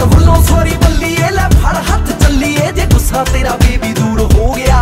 ਵੱਲੋਂ ਸੌਰੀ ਬੱਲੀਏ ਲੈ ਫੜ ਹੱਥ ਚੱਲੀਏ ਜੇ ਗੁੱਸਾ ਤੇਰਾ ਬੇਬੀ ਦੂਰ ਹੋ ਗਿਆ